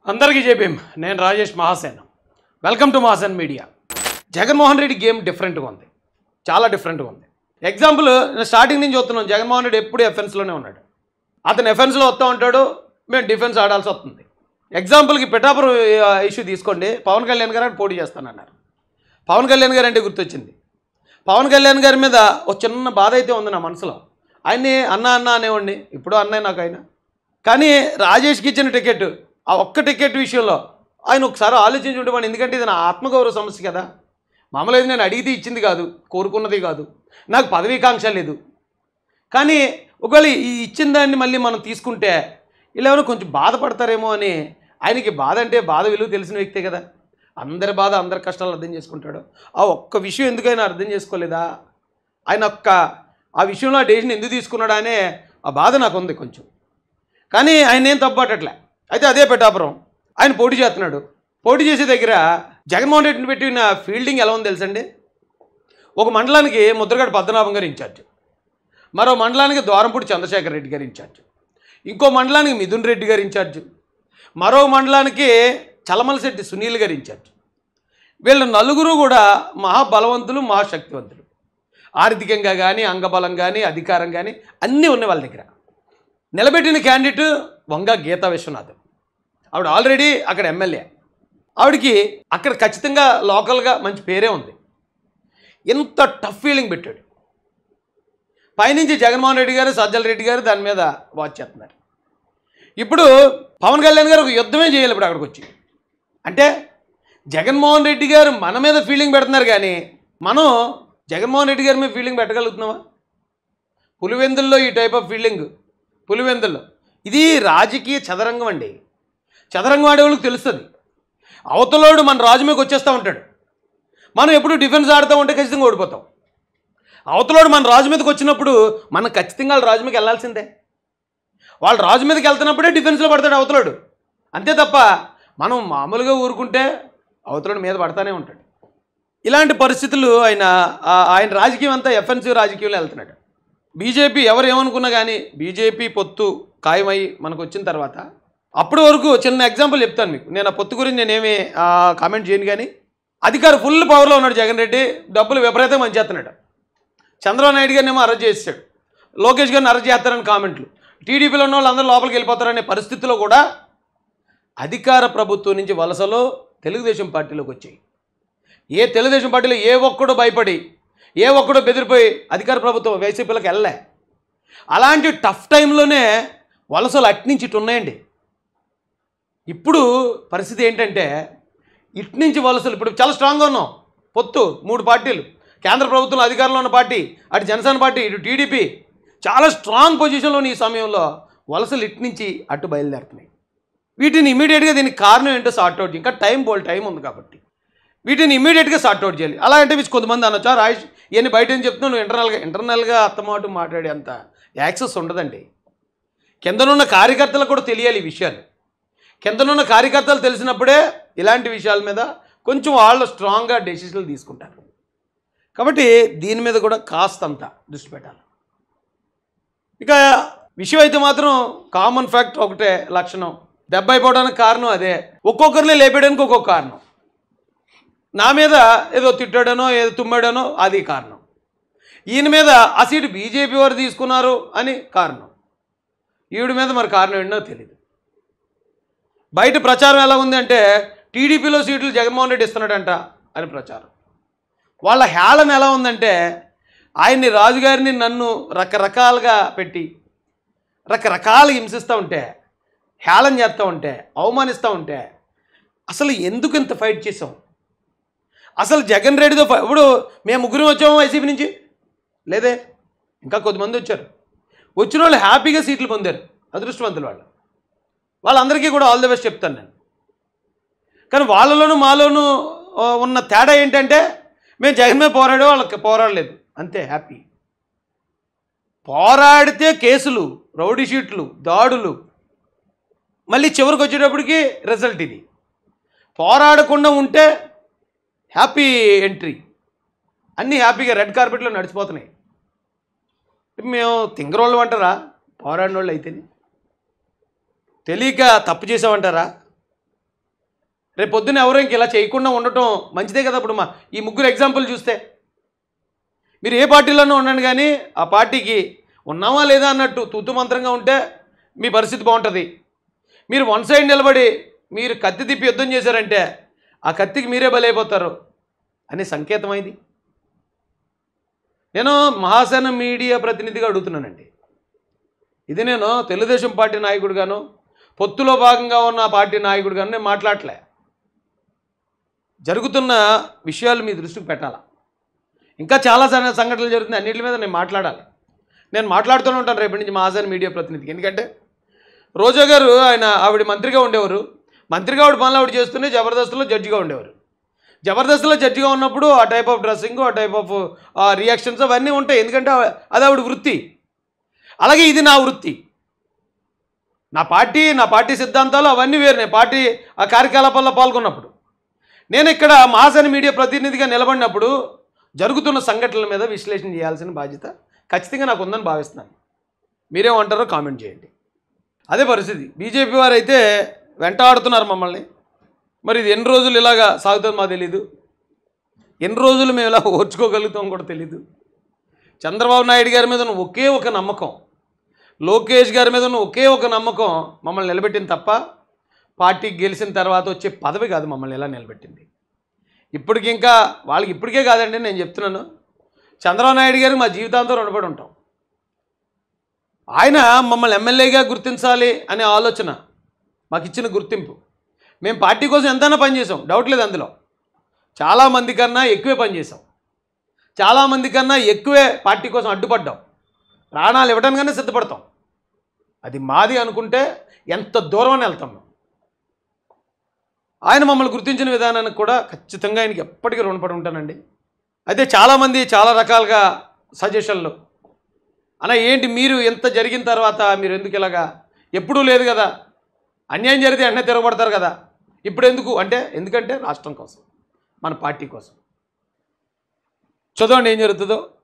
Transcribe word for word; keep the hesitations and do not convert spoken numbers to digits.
అందరికీ జేబీఎం నేను Rajesh Mahasen welcome to Mahasen media. Jaganmohan Reddy game డిఫరెంట్గా ఉంది, చాలా డిఫరెంట్గా ఉంది. ఎగ్జాంపుల్ నేను స్టార్టింగ్ నుంచి చూస్తున్నాను, జగన్మోహన్ రెడ్డి ఎప్పుడు ఎఫెన్స్లోనే ఉన్నాడు. అతను ఎఫెన్స్లో వస్తూ ఉంటాడు, మేము డిఫెన్స్ ఆడాల్సి వస్తుంది. ఎగ్జాంపుల్కి పిఠాపురం ఇష్యూ తీసుకోండి. పవన్ కళ్యాణ్ గారు పోటీ చేస్తానన్నారు. పవన్ కళ్యాణ్ గారు అంటే గుర్తొచ్చింది. పవన్ కళ్యాణ్ గారి మీద ఒక చిన్న బాధ అయితే ఉంది నా మనసులో. ఆయన్ని అన్న అన్న అనేవాడిని, ఇప్పుడు అన్నయ్య నాకు ఆయన. కానీ రాజేష్కి ఇచ్చిన టికెట్, ఆ ఒక్క టికెట్ విషయంలో ఆయన ఒకసారి ఆలోచించి ఉండేవాడిని. ఎందుకంటే ఇది నా ఆత్మగౌరవ సమస్య కదా. మామూలుగా నేను అడిగితే ఇచ్చింది కాదు, కోరుకున్నది కాదు, నాకు పదవీకాంక్ష లేదు. కానీ ఒకవేళ ఈ ఇచ్చిన దాన్ని మళ్ళీ మనం తీసుకుంటే ఇలా ఏమైనా కొంచెం బాధపడతారేమో అని. ఆయనకి బాధ అంటే బాధ విలువ తెలిసిన వ్యక్తే కదా. అందరి బాధ అందరి కష్టాలు అర్థం చేసుకుంటాడు. ఆ ఒక్క విషయం ఎందుకైనా అర్థం చేసుకోలేదా? ఆయన ఒక్క ఆ విషయంలో ఆ డెసిషన్ ఎందుకు తీసుకున్నాడా అనే ఆ బాధ నాకు ఉంది కొంచెం. కానీ ఆయన ఏం తప్పట్టట్లే. అయితే అదే పిఠాపురం ఆయన పోటీ చేస్తున్నాడు. పోటీ చేసే దగ్గర జగన్మోహన్ రెడ్డిని పెట్టిన ఫీల్డింగ్ ఎలా ఉంది తెలుసండి. ఒక మండలానికి ముద్రగడ పద్మనాభం గారు ఇన్ఛార్జ్, మరో మండలానికి ద్వారంపూడి చంద్రశేఖర్ రెడ్డి గారు ఇన్ఛార్జ్, ఇంకో మండలానికి మిథున్ రెడ్డి గారు ఇన్ఛార్జ్, మరో మండలానికి చలమలశెట్టి సునీల్ గారు ఇన్ఛార్జ్. వీళ్ళు నలుగురు కూడా మహాబలవంతులు, మహాశక్తివంతులు. ఆర్థికంగా కానీ, అంగబలం కానీ, అధికారం కానీ అన్నీ ఉన్నాయి వాళ్ళ దగ్గర. నిలబెట్టిన క్యాండిడేట్ వంగ గీతా విశ్వనాథ్. ఆవిడ ఆల్రెడీ అక్కడ ఎమ్మెల్యే. ఆవిడకి అక్కడ ఖచ్చితంగా లోకల్గా మంచి పేరే ఉంది. ఎంత టఫ్ ఫీలింగ్ పెట్టాడు. పైనుంచి జగన్మోహన్ రెడ్డి గారు, సజ్జల రెడ్డి గారు దాని మీద వాచ్ చేస్తున్నారు. ఇప్పుడు పవన్ కళ్యాణ్ గారు ఒక యుద్ధమే చేయాలి ఇప్పుడు అక్కడికి వచ్చి. అంటే జగన్మోహన్ రెడ్డి గారు మన మీద ఫీలింగ్ పెడుతున్నారు, కానీ మనం జగన్మోహన్ రెడ్డి గారి మీద ఫీలింగ్ పెట్టగలుగుతున్నావా? పులివెందుల్లో ఈ టైప్ ఆఫ్ ఫీలింగ్, పులివెందుల్లో ఇది రాజకీయ చదరంగం అండి. చదరంగం ఆడేవాళ్ళకి తెలుస్తుంది. అవతలోడు మన రాజు మీదకి వచ్చేస్తూ ఉంటాడు. మనం ఎప్పుడు డిఫెన్స్ ఆడుతూ ఉంటే ఖచ్చితంగా ఓడిపోతాం. అవతలోడు మన రాజు మీదకి వచ్చినప్పుడు మనం ఖచ్చితంగా వాళ్ళ రాజు మీదకి వెళ్ళాల్సిందే. వాళ్ళు రాజు మీదకి వెళ్తున్నప్పుడే డిఫెన్స్లో పడతాడు అవతలోడు. అంతే తప్ప మనం మామూలుగా ఊరుకుంటే అవతలోడు మీద పడతానే ఉంటాడు. ఇలాంటి పరిస్థితులు ఆయన ఆయన రాజకీయం అంతా ఎఫెన్సివ్ రాజకీయంలో వెళ్తున్నాడు. బీజేపీ ఎవరు ఏమనుకున్నా కానీ బీజేపీ పొత్తు ఖాయమై మనకు వచ్చిన తర్వాత అప్పటి వరకు చిన్న ఎగ్జాంపుల్ చెప్తాను మీకు. నేను ఆ పొత్తు గురించి నేనేమి కామెంట్ చేయను, కానీ అధికారి ఫుల్ పవర్లో ఉన్నాడు జగన్ రెడ్డి. డబ్బులు విపరీతంగా మంచేస్తున్నాడు. చంద్రబాబు నాయుడు గారిని ఏమో అరెస్ట్ చేసాడు, లోకేష్ గారిని అరెస్ట్ చేస్తారని కామెంట్లు, టీడీపీలో ఉన్న వాళ్ళు అందరూ లోపలికి వెళ్ళిపోతారనే పరిస్థితిలో కూడా అధికార ప్రభుత్వం నుంచి వలసలో తెలుగుదేశం పార్టీలోకి వచ్చాయి. ఏ తెలుగుదేశం పార్టీలో ఏ ఒక్కడో భయపడి, ఏ ఒక్కడో బెదిరిపోయి అధికార ప్రభుత్వం వైసీపీలకు వెళ్ళలే. అలాంటి టఫ్ టైంలోనే వలసలు అట్నుంచి ఇటు ఉన్నాయండి. ఇప్పుడు పరిస్థితి ఏంటంటే ఇటు నుంచి వలసలు ఇప్పుడు చాలా స్ట్రాంగ్గా ఉన్నాం. పొత్తు మూడు పార్టీలు, కేంద్ర ప్రభుత్వంలో అధికారంలో ఉన్న పార్టీ, అటు జనసేన పార్టీ, ఇటు టీడీపీ చాలా స్ట్రాంగ్ పొజిషన్లోని ఈ సమయంలో వలసలు ఇటు నుంచి అటు బయలుదేరుతున్నాయి. వీటిని ఇమీడియట్గా దీనికి కారణం ఏంటో సార్ట్అవుట్, ఇంకా టైం బోల్ టైం ఉంది కాబట్టి వీటిని ఇమీడియట్గా సార్ట్అవుట్ చేయాలి. అలా అంటే వీళ్ళు కొంతమంది అనొచ్చా, రాజేష్ ఇవన్నీ బయట ఏం చెప్తున్నావు నువ్వు ఇంటర్నల్గా ఇంటర్నల్గా అత్తమాటు మాట్లాడే అంత యాక్సెస్ ఉండదండి. కిందనున్న కార్యకర్తలకు కూడా తెలియాలి ఈ విషయాలు. కిందనున్న కార్యకర్తలు తెలిసినప్పుడే ఇలాంటి విషయాల మీద కొంచెం వాళ్ళు స్ట్రాంగ్గా డెసిషన్లు తీసుకుంటారు. కాబట్టి దీని మీద కూడా కాస్తంత దృష్టి పెట్టాలి. ఇక విషయం అయితే మాత్రం కామన్ ఫ్యాక్ట్ ఒకటే లక్షణం, దెబ్బ అయిపోవడానికి కారణం అదే. ఒక్కొక్కరిని లేపేయడానికి ఒక్కొక్క కారణం. నా మీద ఏదో తిట్టాడనో ఏదో తుమ్మాడనో అది కారణం. ఈయన మీద ఆ సీటు బీజేపీ వారు తీసుకున్నారు అని కారణం. ఈవిడ మీద మరి కారణం ఏంటో తెలియదు. బయట ప్రచారం ఎలా ఉంది అంటే టీడీపీలో సీట్లు జగన్మోహన్ రెడ్డి ఇస్తున్నాడంట అని ప్రచారం. వాళ్ళ హేళన ఎలా ఉందంటే ఆయన్ని రాజుగారిని నన్ను రకరకాలుగా పెట్టి రకరకాలుగా హింసిస్తూ ఉంటే, హేళన చేస్తూ ఉంటే, అవమానిస్తూ ఉంటే అసలు ఎందుకు ఇంత ఫైట్ చేసాం? అసలు జగన్ రెడ్డితో ఇప్పుడు మేము ముగ్గురు వచ్చాము వైసీపీ నుంచి లేదే, ఇంకా కొద్దిమంది వచ్చారు. వచ్చిన వాళ్ళు హ్యాపీగా సీట్లు పొందారు, అదృష్టవంతులు వాళ్ళు. వాళ్ళందరికీ కూడా ఆల్ ది బెస్ట్ చెప్తాను నేను. కానీ వాళ్ళలోనూ మాలోనూ ఉన్న తేడా ఏంటంటే మేము జగన్ మీద పోరాడే వాళ్ళకి పోరాడలేదు, అంతే హ్యాపీ. పోరాడితే కేసులు, రౌడీ షీట్లు, దాడులు, మళ్ళీ చివరికి వచ్చేటప్పటికి రిజల్ట్ ఇది. పోరాడకుండా ఉంటే హ్యాపీ ఎంట్రీ, అన్నీ హ్యాపీగా రెడ్ కార్పెట్లో నడిచిపోతున్నాయి. మేము తింగరోళ్ళు అంటారా? పోరాడిన వాళ్ళు అయితేనే తెలియక తప్పు చేసామంటారా? రేపు పొద్దున్న ఎవరో ఇంక ఇలా చేయకుండా ఉండటం మంచిదే కదా. ఇప్పుడు మా ఈ ముగ్గురు ఎగ్జాంపుల్ చూస్తే మీరు ఏ పార్టీలోనూ ఉండండి, కానీ ఆ పార్టీకి ఉన్నామా లేదా అన్నట్టు తూతు మంత్రంగా ఉంటే మీ పరిస్థితి బాగుంటుంది. మీరు వన్ సైడ్ నిలబడి మీరు కత్తి తిప్పి యుద్ధం చేశారంటే ఆ కత్తికి మీరే బలైపోతారు అనే సంకేతం ఇది. నేను మహాసేన మీడియా ప్రతినిధిగా అడుగుతున్నానండి. ఇది నేను తెలుగుదేశం పార్టీ నాయకుడిగాను, పొత్తులో భాగంగా ఉన్న పార్టీ నాయకుడిగాను నేను మాట్లాడలే. జరుగుతున్న విషయాలు మీ దృష్టికి పెట్టాలా. ఇంకా చాలా సంఘటనలు జరుగుతుంది, అన్నిటి మీద నేను మాట్లాడాలి. నేను మాట్లాడుతూనే ఉంటాను రేపటి నుంచి మహాసేన మీడియా ప్రతినిధికి. ఎందుకంటే రోజా గారు ఆయన ఆవిడ మంత్రిగా ఉండేవారు, మంత్రిగా ఆవిడ పనులు ఆవిడ చేస్తూనే జబర్దస్త్లో జడ్జిగా ఉండేవారు. జబర్దస్త్లో జడ్జిగా ఉన్నప్పుడు ఆ టైప్ ఆఫ్ డ్రెస్సింగ్, ఆ టైప్ ఆఫ్ రియాక్షన్స్ అవన్నీ ఉంటాయి, ఎందుకంటే అది ఆవిడ వృత్తి. అలాగే ఇది నా వృత్తి, నా పార్టీ నా పార్టీ సిద్ధాంతాలు అవన్నీ వేరు. నేను పార్టీ ఆ కార్యకలాపాల్లో పాల్గొన్నప్పుడు, నేను ఇక్కడ మహాసేన మీడియా ప్రతినిధిగా నిలబడినప్పుడు జరుగుతున్న సంఘటనల మీద విశ్లేషణ చేయాల్సిన బాధ్యత ఖచ్చితంగా నాకు ఉందని భావిస్తున్నాను. మీరేమంటారో కామెంట్ చేయండి. అదే పరిస్థితి బీజేపీ వారు అయితే వెంటాడుతున్నారు మమ్మల్ని. మరి ఇది ఎన్ని రోజులు ఇలాగా సాగుతుందో మాకు తెలీదు, ఎన్ని రోజులు మేము ఇలా ఓర్చుకోగలుగుతాం కూడా తెలీదు. చంద్రబాబు నాయుడు గారి మీద ఉన్న ఒకే ఒక నమ్మకం, లోకేష్ గారి మీద ఉన్న ఒకే ఒక నమ్మకం మమ్మల్ని నిలబెట్టింది తప్ప పార్టీకి గెలిచిన తర్వాత వచ్చే పదవి కాదు మమ్మల్ని ఎలా నిలబెట్టింది. ఇప్పటికి ఇంకా వాళ్ళకి ఇప్పటికే కాదండి, నేను చెప్తున్నాను, చంద్రబాబు నాయుడు గారికి మా జీవితాంతం రుణపడి ఉంటాం. ఆయన మమ్మల్ని ఎమ్మెల్యేగా గుర్తించాలి అనే ఆలోచన మాకు ఇచ్చిన గుర్తింపు. మేము పార్టీ కోసం ఎంతైనా పనిచేసాం, డౌట్ లేదు అందులో. చాలామంది కన్నా ఎక్కువే పనిచేసాం, చాలామంది కన్నా ఎక్కువే పార్టీ కోసం అడ్డుపడ్డాం, ప్రాణాలు ఇవ్వడానికన్నా సిద్ధపడతాం. అది మాది అనుకుంటే ఎంత దూరం వెళ్తాం. ఆయన మమ్మల్ని గుర్తించిన విధానానికి కూడా ఖచ్చితంగా ఆయనకి ఎప్పటికీ రుణపడి ఉంటానండి. అయితే చాలామంది చాలా రకాలుగా సజెషన్లు, అలా ఏంటి మీరు ఎంత జరిగిన తర్వాత మీరు ఎందుకు ఇలాగా, ఎప్పుడూ లేదు కదా, అన్యాయం జరిగితే వెంటనే తిరగబడతారు కదా, ఇప్పుడు ఎందుకు అంటే ఎందుకంటే రాష్ట్రం కోసం, మన పార్టీ కోసం. చదవండి ఏం జరుగుతుందో.